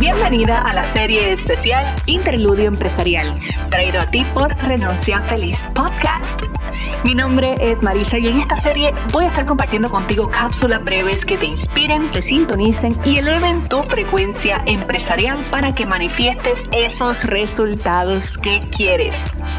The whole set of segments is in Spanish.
Bienvenida a la serie especial Interludio Empresarial, traído a ti por Renuncia Feliz Podcast. Mi nombre es Marisa y en esta serie voy a estar compartiendo contigo cápsulas breves que te inspiren, te sintonicen y eleven tu frecuencia empresarial para que manifiestes esos resultados que quieres.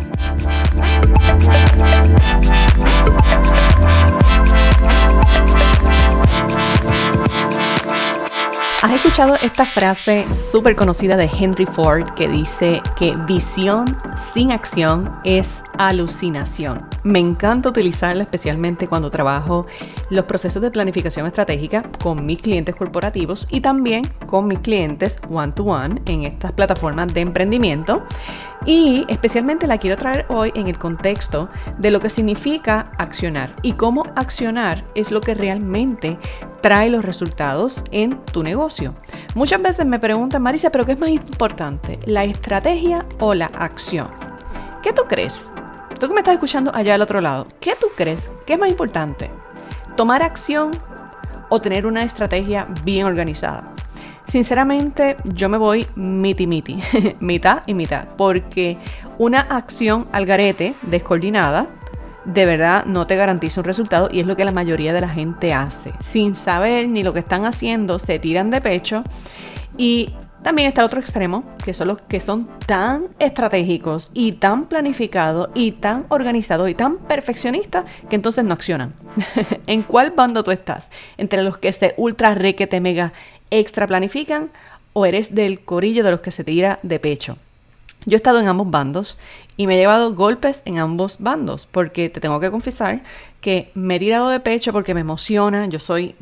¿Has escuchado esta frase súper conocida de Henry Ford que dice que visión sin acción es alucinación? Me encanta utilizarla especialmente cuando trabajo los procesos de planificación estratégica con mis clientes corporativos y también con mis clientes one-to-one en estas plataformas de emprendimiento. Y especialmente la quiero traer hoy en el contexto de lo que significa accionar y cómo accionar es lo que realmente trae los resultados en tu negocio. Muchas veces me preguntan, Marisa, ¿pero qué es más importante? ¿La estrategia o la acción? ¿Qué tú crees? Tú que me estás escuchando allá al otro lado, ¿qué tú crees? ¿Qué es más importante? ¿Tomar acción o tener una estrategia bien organizada? Sinceramente, yo me voy miti-miti, mitad y mitad, porque una acción al garete, descoordinada, de verdad no te garantiza un resultado y es lo que la mayoría de la gente hace. Sin saber ni lo que están haciendo, se tiran de pecho. Y también está el otro extremo, que son los que son tan estratégicos y tan planificados y tan organizados y tan perfeccionistas que entonces no accionan. ¿En cuál bando tú estás? ¿Entre los que se ultra requete mega extra planifican o eres del corillo de los que se tira de pecho? Yo he estado en ambos bandos y me he llevado golpes en ambos bandos porque te tengo que confesar que me he tirado de pecho porque me emociona. Yo soy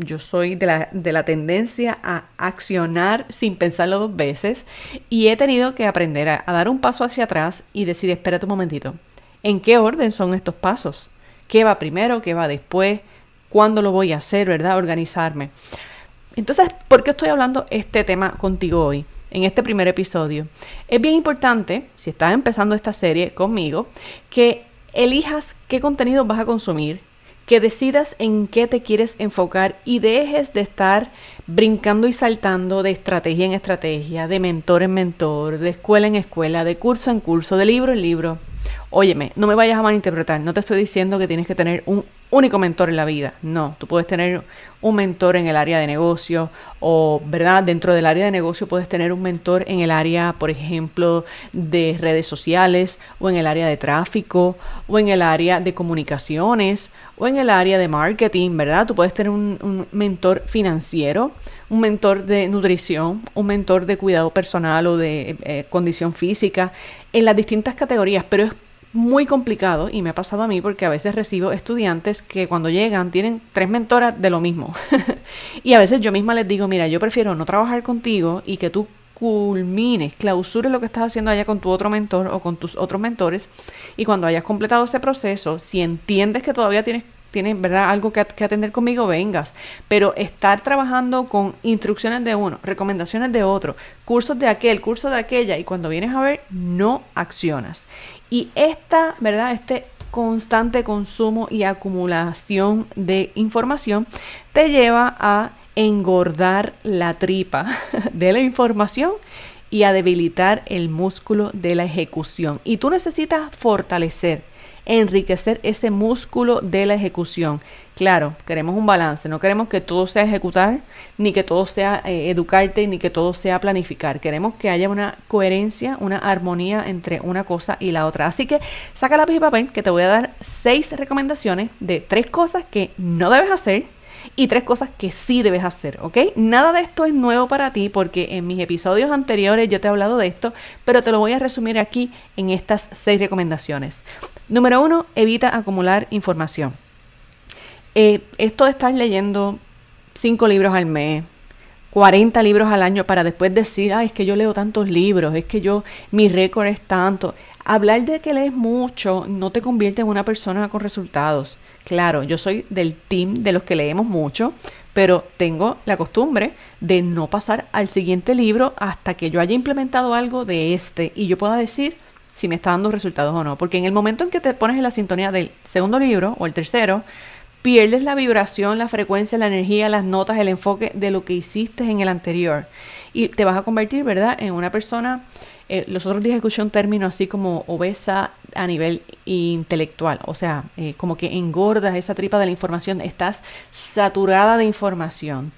de la tendencia a accionar sin pensarlo dos veces y he tenido que aprender a dar un paso hacia atrás y decir, espérate un momentito, ¿en qué orden son estos pasos? ¿Qué va primero? ¿Qué va después? ¿Cuándo lo voy a hacer? ¿Verdad? Organizarme. Entonces, ¿por qué estoy hablando este tema contigo hoy? En este primer episodio. Es bien importante, si estás empezando esta serie conmigo, que elijas qué contenido vas a consumir, que decidas en qué te quieres enfocar y dejes de estar brincando y saltando de estrategia en estrategia, de mentor en mentor, de escuela en escuela, de curso en curso, de libro en libro. Óyeme, no me vayas a malinterpretar, no te estoy diciendo que tienes que tener un único mentor en la vida. No, tú puedes tener un mentor en el área de negocio o, ¿verdad? Dentro del área de negocio puedes tener un mentor en el área, por ejemplo, de redes sociales o en el área de tráfico o en el área de comunicaciones o en el área de marketing, ¿verdad? Tú puedes tener un mentor financiero, un mentor de nutrición, un mentor de cuidado personal o de condición física en las distintas categorías, pero es muy complicado y me ha pasado a mí porque a veces recibo estudiantes que cuando llegan tienen 3 mentoras de lo mismo y a veces yo misma les digo, mira, yo prefiero no trabajar contigo y que tú culmines, clausures lo que estás haciendo allá con tu otro mentor o con tus otros mentores y cuando hayas completado ese proceso, si entiendes que todavía tienes ¿verdad? Algo que atender conmigo, vengas. Pero estar trabajando con instrucciones de uno, recomendaciones de otro, cursos de aquel, curso de aquella, y cuando vienes a ver, no accionas. Y ¿verdad? Este constante consumo y acumulación de información te lleva a engordar la tripa de la información y a debilitar el músculo de la ejecución. Y tú necesitas enriquecer ese músculo de la ejecución. Claro, queremos un balance, no queremos que todo sea ejecutar, ni que todo sea educarte, ni que todo sea planificar. Queremos que haya una coherencia, una armonía entre una cosa y la otra. Así que saca lápiz y papel, que te voy a dar 6 recomendaciones de 3 cosas que no debes hacer y 3 cosas que sí debes hacer, ¿ok? Nada de esto es nuevo para ti porque en mis episodios anteriores yo te he hablado de esto, pero te lo voy a resumir aquí en estas 6 recomendaciones. Número 1, evita acumular información. Esto de estar leyendo 5 libros al mes, 40 libros al año para después decir, es que yo leo tantos libros, es que mi récord es tanto. Hablar de que lees mucho no te convierte en una persona con resultados. Claro, yo soy del team de los que leemos mucho, pero tengo la costumbre de no pasar al siguiente libro hasta que yo haya implementado algo de y yo pueda decir si me está dando resultados o no. Porque en el momento en que te pones en la sintonía del segundo libro o el tercero, pierdes la vibración, la frecuencia, la energía, las notas, el enfoque de lo que hiciste en el anterior. y te vas a convertir, ¿verdad?, en una persona. Los otros días escuché un término así como obesa a nivel intelectual, o sea, como que engordas esa tripa de la información, estás saturada de información,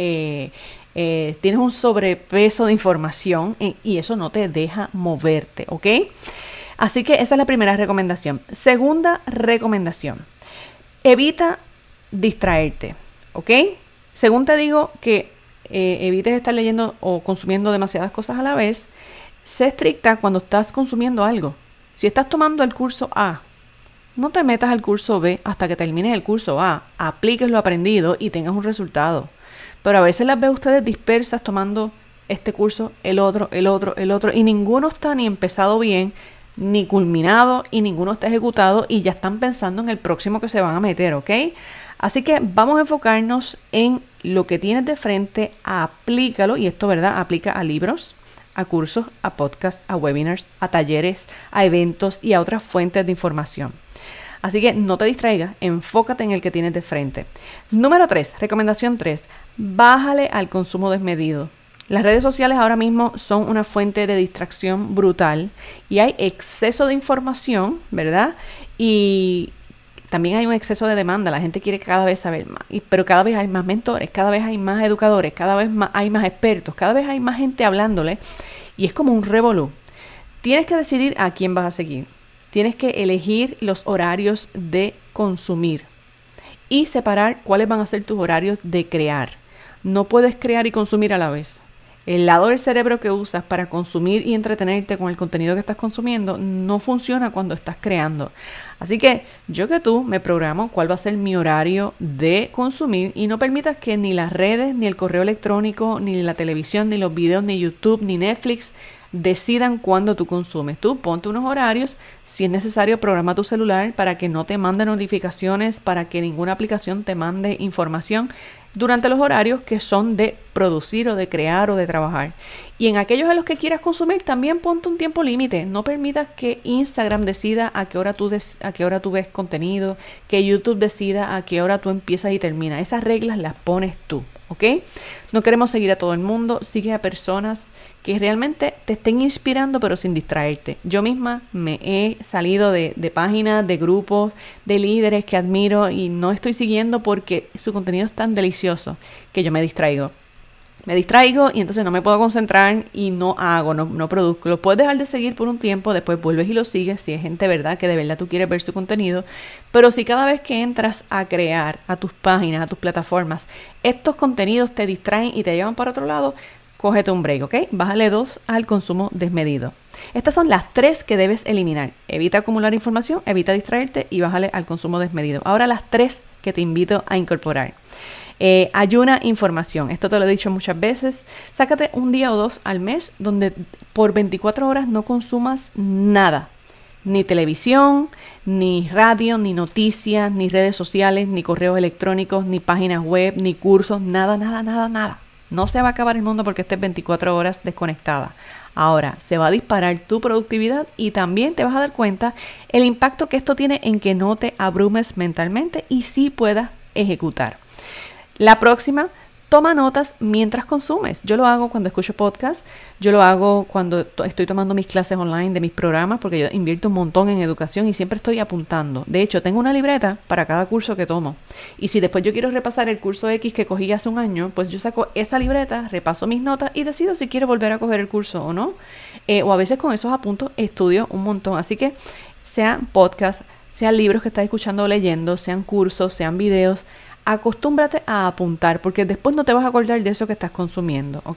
tienes un sobrepeso de información y eso no te deja moverte, ¿ok? Así que esa es la primera recomendación. Segunda recomendación, evita distraerte, ¿ok? Según te digo que evites estar leyendo o consumiendo demasiadas cosas a la vez, sé estricta cuando estás consumiendo algo. Si estás tomando el curso A, no te metas al curso B hasta que termines el curso A. Apliques lo aprendido y tengas un resultado. Pero a veces las veo ustedes dispersas tomando este curso, el otro, y ninguno está ni empezado bien, ni culminado, y ninguno está ejecutado, y ya están pensando en el próximo que se van a meter, ¿ok? Así que vamos a enfocarnos en lo que tienes de frente, aplícalo, y esto, ¿verdad?, aplica a libros, a cursos, a podcasts, a webinars, a talleres, a eventos y a otras fuentes de información. Así que no te distraigas, enfócate en el que tienes de frente. Número 3, recomendación 3, bájale al consumo desmedido. Las redes sociales ahora mismo son una fuente de distracción brutal y hay exceso de información, ¿verdad? Y también hay un exceso de demanda, la gente quiere cada vez saber más, pero cada vez hay más mentores, cada vez hay más educadores, cada vez hay más expertos, cada vez hay más gente hablándole y es como un revolú. Tienes que decidir a quién vas a seguir, tienes que elegir los horarios de consumir y separar cuáles van a ser tus horarios de crear. No puedes crear y consumir a la vez. El lado del cerebro que usas para consumir y entretenerte con el contenido que estás consumiendo no funciona cuando estás creando. Así que yo que tú me programo cuál va a ser mi horario de consumir y no permitas que ni las redes, ni el correo electrónico, ni la televisión, ni los videos, ni YouTube, ni Netflix decidan cuándo tú consumes. Tú ponte unos horarios, si es necesario programa tu celular para que no te mande notificaciones, para que ninguna aplicación te mande información durante los horarios que son de producir o de crear o de trabajar. Y en aquellos en los que quieras consumir también ponte un tiempo límite. No permitas que Instagram decida a qué hora tú ves contenido, que YouTube decida a qué hora tú empiezas y terminas. Esas reglas las pones tú, ¿ok? No queremos seguir a todo el mundo, sigue a personas que realmente te estén inspirando pero sin distraerte. Yo misma me he salido de páginas, de grupos, de líderes que admiro y no estoy siguiendo porque su contenido es tan delicioso que yo me distraigo. Me distraigo y entonces no me puedo concentrar y no produzco. Lo puedes dejar de seguir por un tiempo, después vuelves y lo sigues si es gente, ¿verdad?, que de verdad tú quieres ver su contenido. Pero si cada vez que entras a crear a tus páginas, a tus plataformas, estos contenidos te distraen y te llevan para otro lado, cógete un break, ¿ok? Bájale 2 al consumo desmedido. Estas son las 3 que debes eliminar. Evita acumular información, evita distraerte y bájale al consumo desmedido. Ahora las 3 que te invito a incorporar. Ayuna información. Esto te lo he dicho muchas veces. Sácate un día o 2 al mes donde por 24 horas no consumas nada. Ni televisión, ni radio, ni noticias, ni redes sociales, ni correos electrónicos, ni páginas web, ni cursos. Nada. No se va a acabar el mundo porque estés 24 horas desconectada. Ahora, se va a disparar tu productividad y también te vas a dar cuenta el impacto que esto tiene en que no te abrumes mentalmente y sí puedas ejecutar. La próxima, toma notas mientras consumes. Yo lo hago cuando escucho podcast, yo lo hago cuando estoy tomando mis clases online de mis programas, porque yo invierto un montón en educación y siempre estoy apuntando. De hecho, tengo una libreta para cada curso que tomo. Y si después yo quiero repasar el curso X que cogí hace un año, pues yo saco esa libreta, repaso mis notas y decido si quiero volver a coger el curso o no. O a veces con esos apuntos estudio un montón. Así que sean podcasts, sean libros que estás escuchando o leyendo, sean cursos, sean videos, acostúmbrate a apuntar porque después no te vas a acordar de eso que estás consumiendo, ¿ok?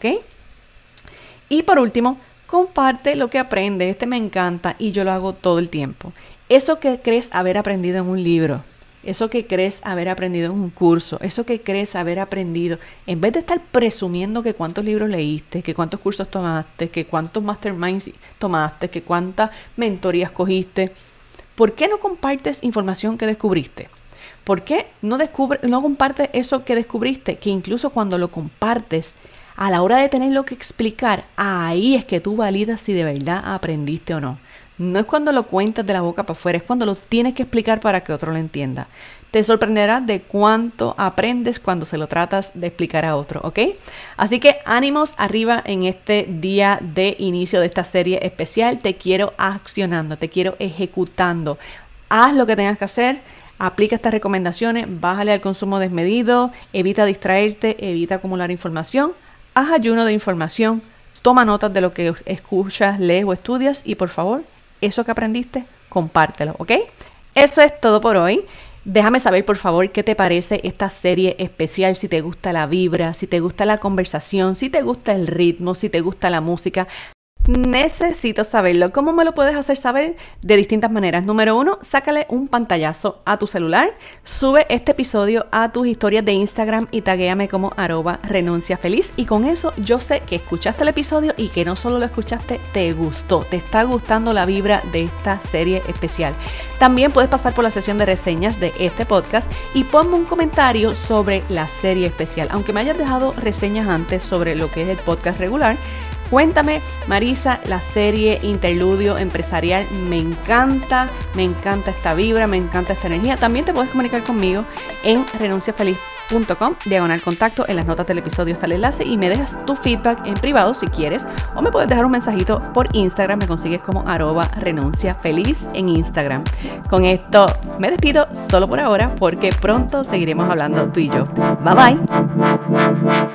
Y por último, comparte lo que aprendes. Este me encanta y yo lo hago todo el tiempo. Eso que crees haber aprendido en un libro, eso que crees haber aprendido en un curso, eso que crees haber aprendido, en vez de estar presumiendo que cuántos libros leíste, que cuántos cursos tomaste, que cuántos masterminds tomaste, que cuántas mentorías cogiste, ¿por qué no compartes información que descubriste? ¿Por qué no compartes eso que descubriste? Que incluso cuando lo compartes, a la hora de tenerlo que explicar, ahí es que tú validas si de verdad aprendiste o no. No es cuando lo cuentas de la boca para afuera, es cuando lo tienes que explicar para que otro lo entienda. te sorprenderás de cuánto aprendes cuando se lo tratas de explicar a otro, ¿ok? Así que ánimos arriba en este día de inicio de esta serie especial. Te quiero accionando, te quiero ejecutando. Haz lo que tengas que hacer, aplica estas recomendaciones, bájale al consumo desmedido, evita distraerte, evita acumular información, haz ayuno de información, toma notas de lo que escuchas, lees o estudias y por favor, eso que aprendiste, compártelo, ¿ok? Eso es todo por hoy. Déjame saber, por favor, qué te parece esta serie especial, si te gusta la vibra, si te gusta la conversación, si te gusta el ritmo, si te gusta la música. Necesito saberlo. ¿Cómo me lo puedes hacer saber? De distintas maneras. Número 1, sácale un pantallazo a tu celular, sube este episodio a tus historias de Instagram y taguéame como @renunciafeliz. Y con eso yo sé que escuchaste el episodio y que no solo lo escuchaste, te gustó, te está gustando la vibra de esta serie especial. También puedes pasar por la sesión de reseñas de este podcast y ponme un comentario sobre la serie especial. Aunque me hayas dejado reseñas antes sobre lo que es el podcast regular, cuéntame, Marisa, la serie Interludio Empresarial, me encanta esta vibra, me encanta esta energía. También te puedes comunicar conmigo en renunciafeliz.com/contacto. En las notas del episodio está el enlace y me dejas tu feedback en privado si quieres, o me puedes dejar un mensajito por Instagram, me consigues como @renunciafeliz en Instagram. Con esto me despido solo por ahora porque pronto seguiremos hablando tú y yo. Bye bye.